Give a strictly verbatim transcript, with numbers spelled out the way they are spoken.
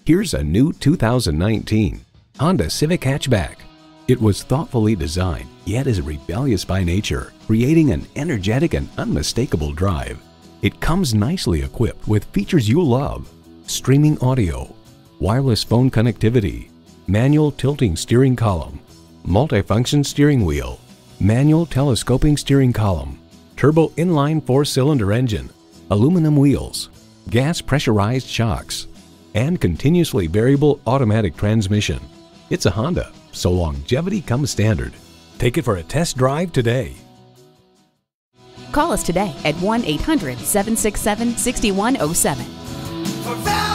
Here's a new two thousand nineteen Honda Civic Hatchback. It was thoughtfully designed, yet is rebellious by nature, creating an energetic and unmistakable drive. It comes nicely equipped with features you love: streaming audio, wireless phone connectivity, manual tilting steering column, multifunction steering wheel, manual telescoping steering column, turbo inline four-cylinder engine, aluminum wheels, gas pressurized shocks, and continuously variable automatic transmission. It's a Honda, so longevity comes standard. Take it for a test drive today. Call us today at one eight hundred, seven six seven, six one zero seven.